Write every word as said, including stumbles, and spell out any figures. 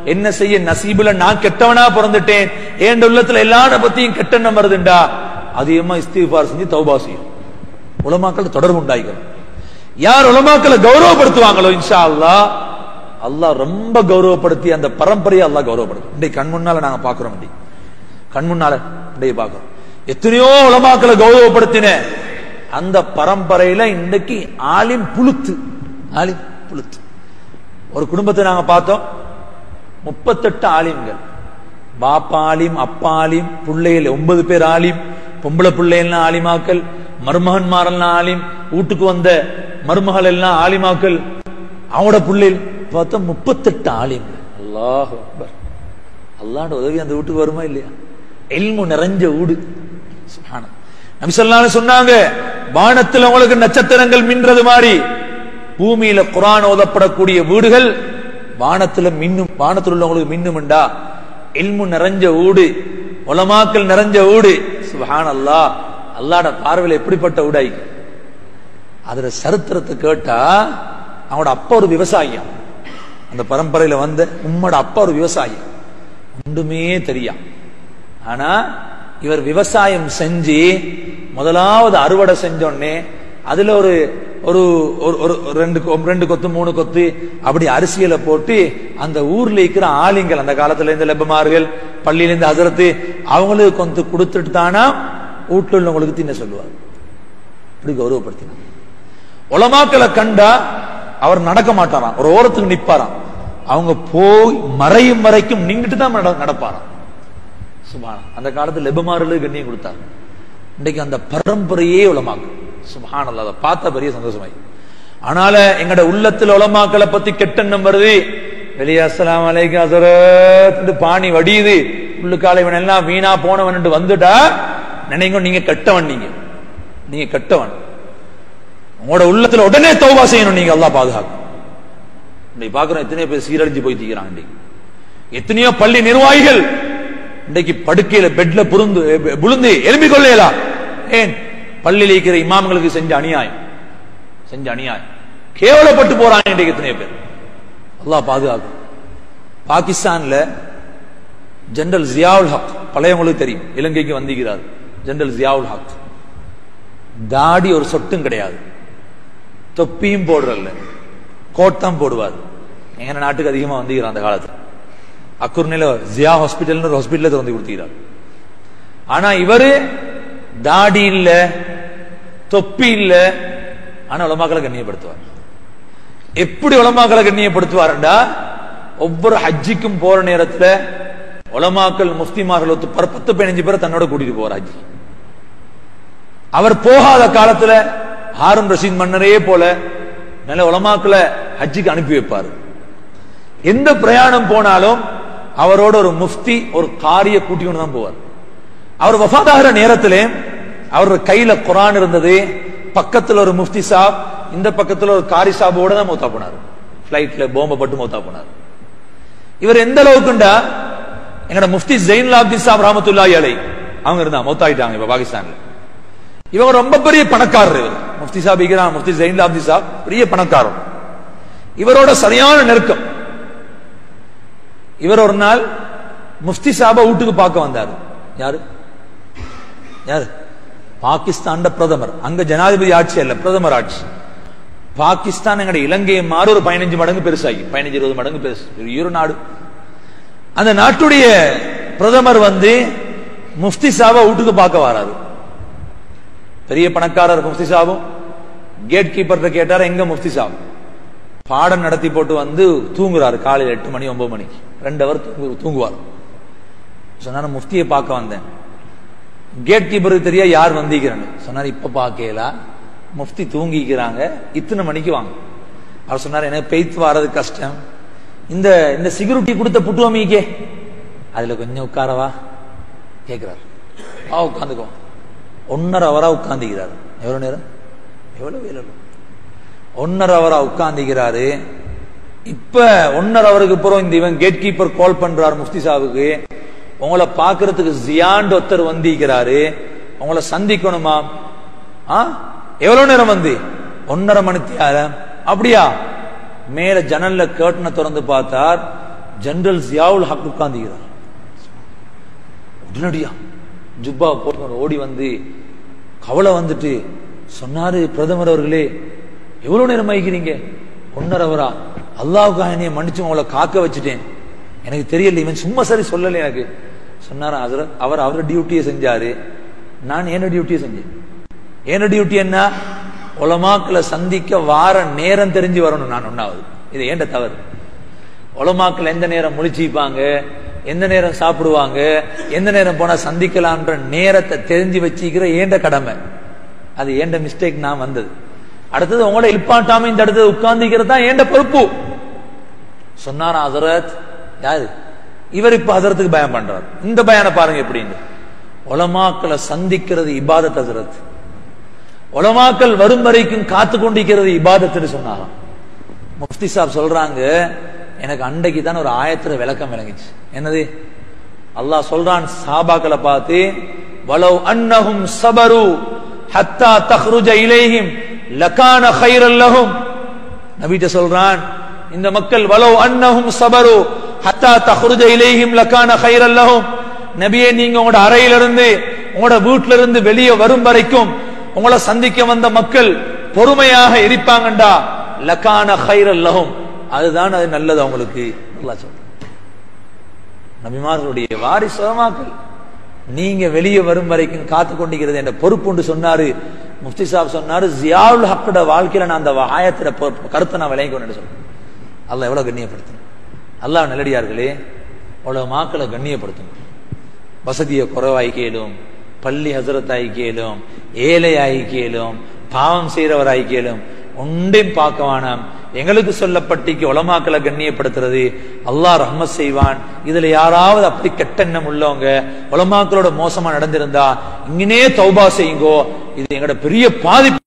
என்ன செய்ய நசீபுல நான் கெட்டவனா பிறந்துட்டேன், என் உள்ளத்துல எல்லார பத்தியும் கெட்டெண்ணம் வருதுண்டா, அதிகமா இஸ்திக்ஃபார் செஞ்சு தௌபா செய்யும். உலமாக்கள் தொடர்பு உண்டாயிக்கும். யார் உலமாக்களை கௌரவப்படுத்துவாங்களோ இன்ஷா அல்லாஹ் அல்லாஹ் ரொம்ப கௌரவப்படுத்தி அந்த பரம்பரையை அல்லாஹ் கௌரவப்படுத்தும். இன்றைக்கு கண் முன்னால நாங்க பாக்குறோம், இன்றைக்கு கண் முன்னால இன்றைக்கு பாக்குறோம். எத்தனையோ உலமாக்களை கௌரவப்படுத்தின அந்த பரம்பரையில இன்றைக்கு ஆலிம் புழுத்து, ஆலிம் புழுத்து. ஒரு குடும்பத்தை நாங்க பார்த்தோம், முப்பத்தெட்டு ஆலிம்கள், பாப்பா ஆலிம், அப்பா ஆலிம், பிள்ளைகள் ஒன்பது பேர் ஆலிம், பொம்பளை பிள்ளைகள் ஆலிமாக்கள், மருமகன்மாரெல்லாம் ஆலிம், வீட்டுக்கு வந்த மருமகள் எல்லாம் ஆலிமாக்கள், அவனோட பிள்ளைகள் பார்த்தா முப்பத்தெட்டு ஆலிம்கள். அல்லாஹ் அக்பர். அல்லாஹ்வோட உதவி அந்த வீட்டுக்கு வருமா இல்லையா? இல்மு நிறைஞ்ச வீடு. சுப்ஹானல்லாஹ். நபி ஸல்லல்லாஹு அலைஹி சொன்னாங்க, வானத்தில் உங்களுக்கு நட்சத்திரங்கள் மின்றது மாதிரி பூமியில குர்ஆன் ஓதப்படக்கூடிய வீடுகள் வானத்துல மின்னும். வானத்தில் உள்ளவங்களுக்கு மின்னும்டா இல்மு நிறைஞ்ச வீடு, உலமாக்கள் நிறைஞ்ச வீடு. சுப்ஹானல்லாஹ். அல்லாஹ்வோட பார்வையில் எப்படிப்பட்ட வீடாய். அதுல சரித்திரத்தை கேட்டா அவனோட அப்பா ஒரு விவசாயியம், அந்த பரம்பரையில வந்த உம்மோட அப்பா ஒரு விவசாயி, ஒன்றுமே தெரியா. ஆனா இவர் விவசாயம் செஞ்சு முதலாவது அறுவடை செஞ்சோடனே அதுல ஒரு ஒரு ரெண்டு ரெண்டு கொத்து மூணு கொத்து அப்படி அரிசியில போட்டு அந்த ஊர்ல இருக்கிற ஆலிங்கள், அந்த காலத்துல இருந்து லெபமார்கள், பள்ளியில இருந்து ஹசரத்து, அவங்களுக்கு கொஞ்சம் கொடுத்துட்டு தானா வீட்டுல உள்ளவங்களுக்கு தின்ன சொல்லுவார். இப்படி கௌரவப்படுத்தினார். உலமாக்களை கண்டா அவர் நடக்க மாட்டாராம், ஒரு ஓரத்துக்கு நிப்பாராம். அவங்க போய் மறையும் வரைக்கும் நின்றுட்டு தான் நடப்பாராம். சுப்ஹானல்லாஹ். அந்த காலத்துல லெபமார்களுக்கு கண்ணியம் கொடுத்தார். இன்றைக்கு அந்த பரம்பரையே உலமாக்கள். சுப்ஹானல்லாஹ். அதை பார்த்தா பெரிய சந்தோஷமாய். ஆனால எங்கட உள்ளத்துல உலமாக்களை பத்தி கெட்டெண்ணம் வருது. வெளியே அஸ்ஸலாமு அலைக்கும் ஹஸரத் பாணி வடியுது, உள்ளுக்கால இவன் எல்லாம் வீணா போனவன் வந்துட்டா நினைங்க நீங்க கெட்டவன், நீங்க நீங்க கெட்டவன். உங்களோட உள்ளத்துல உடனே தௌபா செய்யணும் நீங்க. அல்லாஹ் பாதுகாக்கும். இன்னைக்கு பாக்குறோம் எத்தனையோ பேர் சீரழிஞ்சு போய் தீக்கிறாங்க. இன்னைக்கு எத்தனையோ பள்ளி நிர்வாகிகள் இன்றைக்கு படுக்கையில பெட்ல புருந்து புழுந்து எலும்பி கொள்ளையலாம். ஏன்? பள்ளியில் இருக்கிற இமாம்களுக்கு செஞ்ச அநியாயம், செஞ்ச அநியாயம் கேவலப்பட்டு போறாங்க இன்றைக்கு எத்தனையோ பேர். அல்லாஹ் பாதுகாக்கும். பாகிஸ்தான்ல ஜெனரல் ஜியாவுல் ஹக், பழையவங்களுக்கு தெரியும், இலங்கைக்கு வந்திருக்கிறார் ஜெனரல் ஜியாவுல் ஹக். தாடி ஒரு சொட்டும் கிடையாது, தொப்பியும் போடுறல்ல, கோட்டம் போடுவார். எங்க நாட்டுக்கு அதிகமா வந்திருக்கிறார் அந்த காலத்துல. அக்குர்னில ஜியா ஹாஸ்பிட்டல் ஒரு ஹாஸ்பிட்டல திறந்து கொடுத்துக்கிறார். ஆனா இவரு தாடி இல்ல, தொப்பி இல்ல, ஆனா உலமாக்களை கண்ணியப்படுத்துவார். எப்படி உலமாக்களை கண்ணியப்படுத்துவார்டா, ஒவ்வொரு ஹஜ்ஜிக்கும் போற நேரத்துல உலமாக்கள் முஃப்திமார்கள் பத்து பதினஞ்சு பேரை தன்னோட கூட்டிட்டு போறார் ஹஜ்ஜி. அவர் போகாத காலத்துல ஹாரூன் ரஷீத் மன்னரே போல நல்ல உலமாக்களை ஹஜ்ஜிக்கு அனுப்பி வைப்பார். எந்த பிரயாணம் போனாலும் அவரோட ஒரு முஃப்தி ஒரு காரிய கூட்டி கொண்டு தான் போவார். அவர் வஃபாதாகிற நேரத்திலே அவர் கையில குர்ஆன் இருந்தது, பக்கத்துல ஒரு முஃப்தி சாப், இந்த பக்கத்துல ஒரு காரி சாபோட தான் மௌத்தா போனார். பிளைட்ல போம்ப பட்டு மௌத்தா போனார். இவர் எந்த அளவுக்குண்டா, எங்கட முஃப்தி ஜெயினுல் ஆபிதீன் சாப் ரஹ்மத்துல்லாஹி அலைஹி அவங்க இருந்தா மௌத்தாயிட்டாங்க இப்ப பாகிஸ்தான்ல. இவங்க ரொம்ப பெரிய பணக்காரர். இவர் முஃப்தி சாப் இருக்கிறான், முஃப்தி ஜெயினுல் ஆபிதீன் சாப் பெரிய பணக்காரர். இவரோட சரியான நெருக்கம். இவர் ஒரு நாள் முஃப்தி சாப வீட்டுக்கு பார்க்க வந்தார். யாரு யாரு பாகிஸ்தான் பிரதமர். அங்க ஜனாதிபதி ஆட்சி அல்ல, பிரதமர் ஆட்சி. பாகிஸ்தான் எங்கட இலங்கையை மாறு ஒரு பதினஞ்சு மடங்கு பெருசாகி, பதினஞ்சு இருபது மடங்கு பெருசு இரு நாடு. அந்த நாட்டுடைய பிரதமர் வந்து முஃப்தி சாப வீட்டுக்கு பார்க்க வராரு. பெரிய பணக்காரர் முஃப்தி சாபும். கேட் கீப்பர்கிட்ட கேட்டாரு, எங்க முஃப்தி சாப்? பாடம் நடத்தி போட்டு வந்து தூங்குறாரு. காலையில் எட்டு மணி ஒன்பது மணிக்கு ரெண்டு அவர் தூங்குவார். சொன்னாரு, முஃப்தியை பார்க்க வந்தேன். கேட் கீப்பருக்கு தெரியா யார் வந்திருக்கிறாங்க. சொன்னார், இப்ப பார்க்கலா, முஃப்தி தூங்கிக்கிறாங்க, இத்தனை மணிக்கு வாங்க. அவர் சொன்னார், எனக்கு பெய்த்து வர்றது கஷ்டம், இந்த இந்த செக்யூரிட்டி கொடுத்த புட்டுவமிக்கே அதுல கொஞ்சம் உட்காரவா கேட்கிறார். ஆ உட்காந்துக்கோ. ஒன்னரை அவரா உட்காந்துக்கிறார். எவ்வளவு நேரம்? எவ்வளவு வேலை? ஒன்னரை அவரா உட்காந்துக்கிறாரு. இப்ப ஒன்னரை அவருக்கு அப்புறம் இந்த இவன் கேட் கீப்பர் கால் பண்றாரு முஃப்தி சாவுக்கு, உங்களை பாக்குறதுக்கு ஜியாண்ட் ஒருத்தர் வந்திருக்கிறாரு, உங்களை சந்திக்கணுமா? ஆ எவ்வளவு நேரம் வந்து? ஒன்னரை மணி நேரம். அப்படியா? மேல ஜன்னல்ல கர்ட்டனை திறந்து பார்த்தார், ஜெனரல் ஜியாவுல் ஹக் உட்கார்ந்துகிறார். உடனடியா ஜுப்பா போட்டு ஓடி வந்து கவலை வந்துட்டு சொன்னாரு, பிரதமர் அவர்களே எவ்வளவு நேரம் ஆகிக்கிறீங்க? ஒன்னரவரா? அல்லாஹ்வுக்காக என்னைய மன்னிச்சு உங்களை காக்க வச்சுட்டேன், எனக்கு தெரியல, இவன் சும்மா சரி சொல்லல எனக்கு. சொன்னாரா ஹஜ்ரத், அவர் அவரோட டியூட்டியை செஞ்சாரு, நான் என்ன டியூட்டியை செஞ்சேன். என்ன டியூட்டி என்ன? உலமாக்களை சந்திக்க வார நேரம் தெரிஞ்சு வரணும். நான் ஒன்னாவது இது ஏண்ட தவறு. உலமாக்கள் எந்த நேரம் முழிச்சிப்பாங்க, எந்த நேரம் சாப்பிடுவாங்க, எந்த நேரம் போனா சந்திக்கலாம்ன்ற நேரத்தை தெரிஞ்சு வச்சுக்கிற ஏண்ட கடமை. அது ஏண்ட மிஸ்டேக், நான் வந்தது. அடுத்தது உங்களோட இல்பாட்டாம இந்த அடுத்தது உட்கார்ந்துக்கிறது தான் ஏண்ட பொறுப்பு. சொன்னாரா ஹஜ்ரத், யாரு இவர்? இப்ப ஹஜ்ரத்துக்கு பயம் பண்றாரு. இந்த பயான பாருங்க எப்படின்னு. உலமாக்களை சந்திக்கிறது இபாதத் ஹஜ்ரத். உலமாக்கள் வரும் வரைக்கும் காத்து கொண்டிருக்கிறது இபாதத்துன்னு சொன்னாராம். முஃப்தி சாப் சொல்றாங்க, எனக்கு அன்றைக்கு தான் ஒரு ஆயத்துல விளக்கம் விளங்கிச்சு. என்னது? அல்லாஹ் சொல்றான் சஹாபாக்களை பார்த்து, வலவ் அன்னஹும் ஸபரு ஹத்தா தக்ருஜ இலைஹிம் லகான கைரல் லஹும். நபிட்ட சொல்றான், இந்த மக்கள் வலவ் அன்னஹும் ஸபரு ஹத்தா தக்ருஜ இலைஹிம் லகான கைரல் லஹும். நபியே, நீங்க உங்களோட அறையிலிருந்து உங்களோட வீட்டில இருந்து வெளியே வரும் வரைக்கும் உங்களை சந்திக்க வந்த மக்கள் பொறுமையாக இருப்பாங்கண்டா லகான கைரல் லஹும், அதுதான் அது நல்லது அவங்களுக்கு. அல்லாஹ் சொல்றான், நபிமார்களுடைய வாரிசு உலமாக்கள் நீங்க வெளியே வரும் வரைக்கும் காத்து கொண்டிருக்கிறது என்ற பொறுப்பு சொன்னாரு. முஃப்தி சாப் சொன்னாரு, ஜியாவுல் ஹக்கோட வாழ்க்கையில நான் அந்த ஆயத்திர கருத்தை நான் விளங்கி கொண்டு சொல்றேன். அல்லாஹ் எவ்வளவு கண்ணியப்படுத்தணும். அல்லாஹ் நல்லடியார்களே, உலமாக்களை கண்ணியப்படுத்தணும். வசதியை குறைவாய் கேளும், பள்ளி ஹசரத்தாய் கேளும், ஏழையாய் கேளும், பாவம் செய்யறவராய் கேளும், ஒன்றையும் பார்க்க வேணாம். எங்களுக்கு சொல்லப்பட்டிக்கு உலமாக்களை கண்ணியப்படுத்துறது அல்லாஹ் ரஹ்மத் செய்வான். இதுல யாராவது அப்படி கெட்ட எண்ணம் உள்ளவங்க உலமாக்களோட மோசமா நடந்திருந்தா இங்கனே தௌபா செய்யுங்கோ. இது எங்களோட பெரிய பாதிப்பு.